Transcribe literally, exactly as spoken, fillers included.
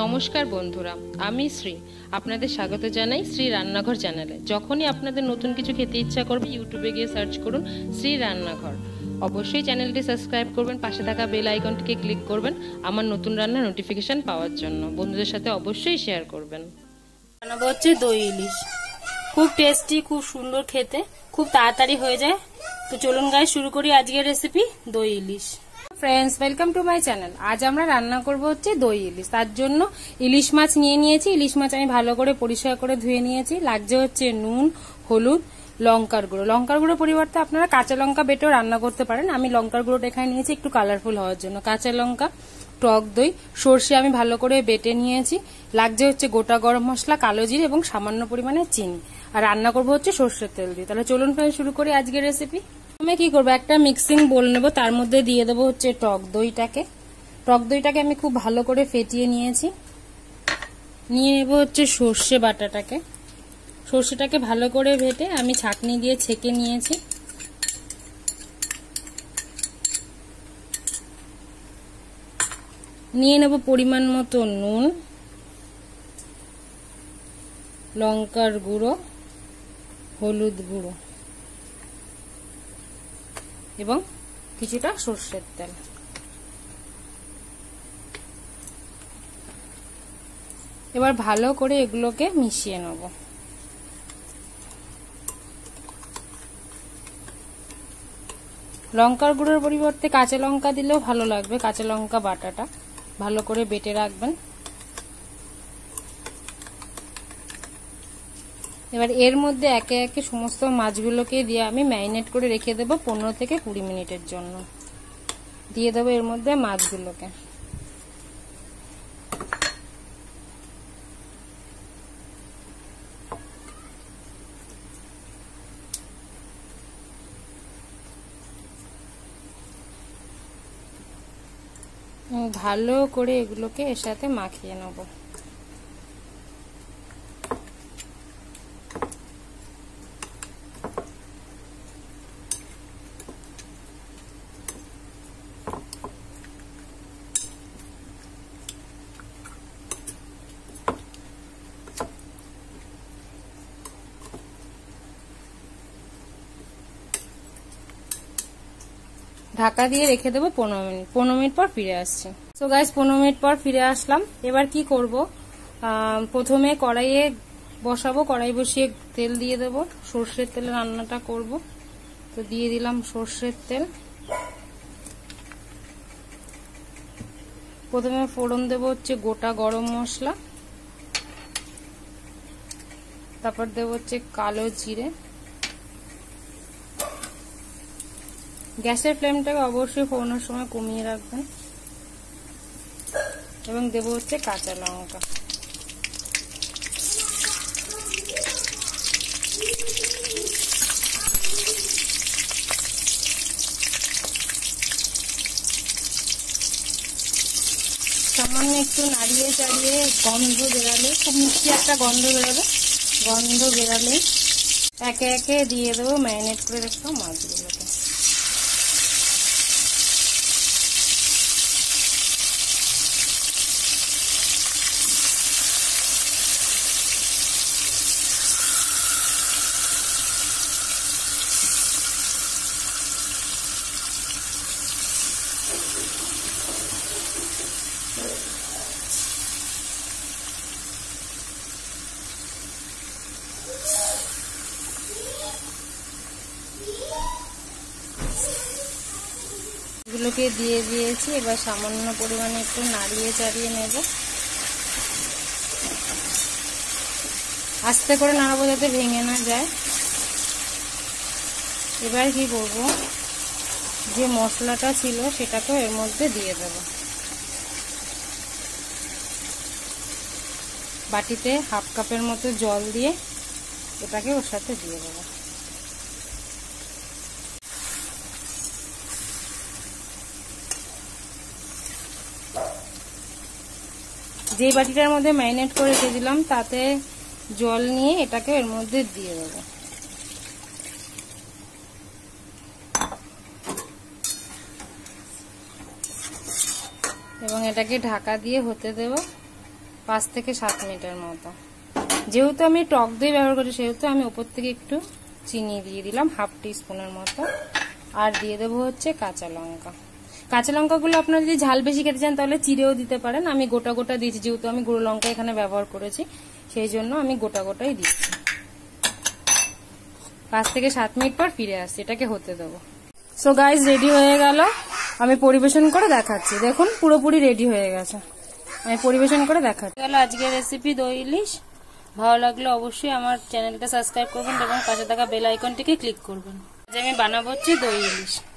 নমস্কার বন্ধুরা, আমি শ্রী। আপনাদের স্বাগত জানাই শ্রী রান্নাঘর চ্যানেলে। যখনই আপনাদের নতুন কিছু খেতে ইচ্ছা করবে, ইউটিউবে গিয়ে সার্চ করুন শ্রী রান্নাঘর। অবশ্যই চ্যানেলটি সাবস্ক্রাইব করবেন, পাশে থাকা বেল আইকনটিকে ক্লিক করবেন আমার নতুন রান্নার নোটিফিকেশন পাওয়ার জন্য। বন্ধুদের সাথে অবশ্যই শেয়ার করবেন। বানাবো হচ্ছে দই ইলিশ। খুব টেস্টি, খুব সুন্দর খেতে, খুব তাড়াতাড়ি হয়ে যায়। তো চলুন গাইস শুরু করি আজকের রেসিপি দই ইলিশ। Friends, welcome to my channel. আজ আমরা রান্না করব হচ্ছে দই ইলিশ। তার জন্য ইলিশ মাছ নিয়ে নিয়েছি। ইলিশ মাছ আমি ভালো করে পরিষ্কার করে ধুয়ে নিয়েছি। লাগছে হচ্ছে নুন, হলুদ, লঙ্কার গুঁড়ো। লঙ্কার গুঁড়ো পরিবর্তে আপনারা কাঁচা লঙ্কা বেটেও রান্না করতে পারেন। আমি লঙ্কার গুঁড়োটা এখানে নিয়েছি একটু কালারফুল হওয়ার জন্য। কাঁচা লঙ্কা, টক দই, সর্ষে আমি ভালো করে বেটে নিয়েছি। লাগছে হচ্ছে গোটা গরম মশলা, কালো জিরে এবং সামান্য পরিমাণে চিনি। আর রান্না করবো হচ্ছে সর্ষের তেল দিয়ে। তাহলে চলুন ফ্রেন্ডস শুরু করি আজকের রেসিপি। আমি কি করবো, একটা মিক্সিং বোল নেবো, তার মধ্যে দিয়ে দেবো হচ্ছে টক দইটাকে। টক দইটাকে আমি খুব ভালো করে ফেটিয়ে নিয়েছি। নিয়ে নেবো হচ্ছে সর্ষে বাটাটাকে। সর্ষেটাকে ভালো করে ভেটে আমি ছাঁকনি দিয়ে ছেঁকে নিয়েছি। নিয়ে নেব পরিমাণ মতো নুন, লঙ্কার গুঁড়ো, হলুদ গুঁড়ো এবং কিছুটা সর্ষের তেল। এবার ভালো করে এগুলোকে মিশিয়ে নেব। লঙ্কার গুঁড়োর পরিবর্তে কাঁচা লঙ্কা দিলেও ভালো লাগবে। কাঁচা লঙ্কা বাটাটা ভালো করে বেটে রাখবেন। এবার এর মধ্যে একে একে সমস্ত মাছগুলোকে দিয়ে আমি ম্যারিনেট করে রেখে দেবো পনেরো থেকে কুড়ি মিনিটের জন্য। দিয়ে দেবো এর মধ্যে মাছগুলোকে। ভালো করে এগুলোকে এর সাথে মাখিয়ে নেব। ঢাকা দিয়ে রেখে দেবো পনেরো মিনিট। পনেরো মিনিট পর ফিরে আসছি। সো গাইস, পনেরো মিনিট পর ফিরে আসলাম। এবার কি করব, প্রথমে কড়াইয়ে বসাবো। কড়াই বসিয়ে তেল দিয়ে দেব। সর্ষের তেলে রান্নাটা করব। তো দিয়ে দিলাম সর্ষের তেল। প্রথমে ফোড়ন দেব হচ্ছে গোটা গরম মশলা, তারপর দেব হচ্ছে কালো জিরে। গ্যাসের ফ্লেমটাকে অবশ্যই ফোড়নের সময় কমিয়ে রাখবেন। এবং দেব হচ্ছে কাঁচা লঙ্কা। সামান্য একটু নাড়িয়ে চাড়িয়ে গন্ধ বেরালে, খুব মিষ্টি একটা গন্ধ বেরোবে। গন্ধ বেরালে একে একে দিয়ে দেবো ম্যারিনেট করে রাখা মাছগুলোকে। এগুলোকে দিয়ে দিয়েছি। এবার সামান্য পরিমাণে একটু নাড়িয়ে চাড়িয়ে নেব। আস্তে করে নাড়াবো যাতে ভেঙে না যায়। এবার কি করব, যে মশলাটা ছিল সেটাকেও এর মধ্যে দিয়ে দেব। বাটিতে হাফ কাপের মতো জল দিয়ে এটাকে ওর সাথে দিয়ে দেবো। যে বাটিটার মধ্যে ম্যারিনেট করে রেখেছিলাম তাতে জল নিয়ে এটাকে এর মধ্যে দিয়ে দেবো। এবং এটাকে ঢাকা দিয়ে হতে দেব পাঁচ থেকে সাত মিনিটের মতো। যেহেতু আমি টক দই ব্যবহার করি সেহেতু আমি উপর থেকে একটু চিনি দিয়ে দিলাম হাফ টি স্পুনের মতো। আর দিয়ে দেবো হচ্ছে কাঁচা লঙ্কা। কাঁচা লঙ্কাগুলো আপনারা যদি ঝাল বেশি খেতে চান তাহলে চিড়েও দিতে পারেন। আমি গোটা গোটা দিয়েছি, যেহেতু আমি গুঁড়ো লঙ্কা এখানে ব্যবহার করেছি সেই জন্য আমি গোটা গোটাই দিচ্ছি। পাঁচ থেকে সাত মিনিট পর ফিরে আসছি, এটাকে হতে দেবো। সো গাইস, রেডি হয়ে গেল, আমি পরিবেশন করে দেখাচ্ছি। দেখুন পুরোপুরি রেডি হয়ে গেছে, আমি পরিবেশন করে দেখাচ্ছি। গেল আজকের রেসিপি দই ইলিশ। ভালো লাগলে অবশ্যই আমার চ্যানেলটা সাবস্ক্রাইব করবেন এবং পাশে থাকা বেল আইকনটিকে ক্লিক করবেন। আজ আমি বানাবো হচ্ছে দই ইলিশ।